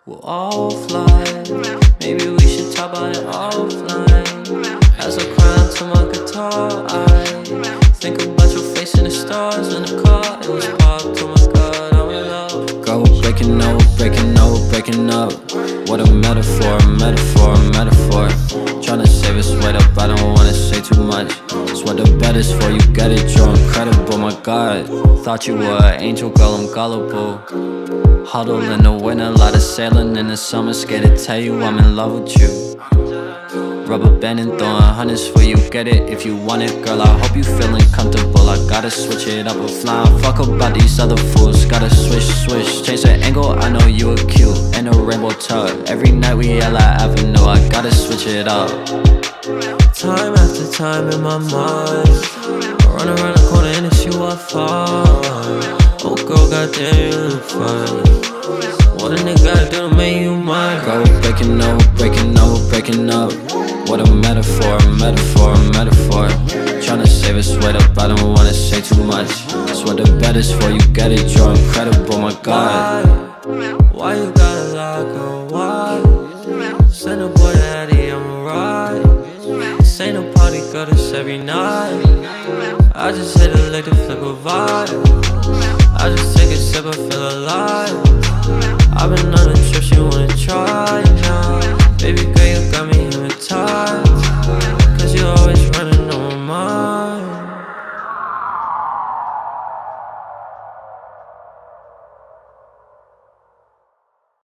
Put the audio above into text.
We'll all fly. Maybe we should talk about it offline. As I cry into my guitar, I think about your face in the stars in the car. It was popped, oh my god, I'm in love. Girl, we're breaking up, we're breaking up, we're breaking up. What a metaphor, a metaphor, a metaphor. Tryna save us, wait up, I don't wanna say too much. It's what the bet is for, you get it, you're incredible, my god. Thought you were an angel, girl, I'm gullible. Huddle in the winter, lot of sailing in the summer. Scared to tell you I'm in love with you. Rubber banding, throwing hundreds for you, get it if you want it. Girl, I hope you feeling comfortable. I gotta switch it up, I'm flying. Fuck about these other fools. Gotta switch, change the angle, I know you are cute. And a rainbow tug, every night we yell at Avenue. I gotta switch it up. Time after time in my mind, I run around the corner and it's you I find. Oh girl, goddamn, you look fine. What a nigga gotta do to make you mine? Girl, we're breaking up, we're breaking up, we're breaking up. What a metaphor, a metaphor, a metaphor. Tryna save us, wait up, I don't wanna say too much. It's what the bet is for, you get it, you're incredible, my god. Why you gotta lie, girl, why? Send a boy to Addy, I'ma ride. This ain't a party, girl, this every night. I just hit a lick to flip a vibe. I just take a sip, I feel alive. I've been on a trip, she wanna try now. Baby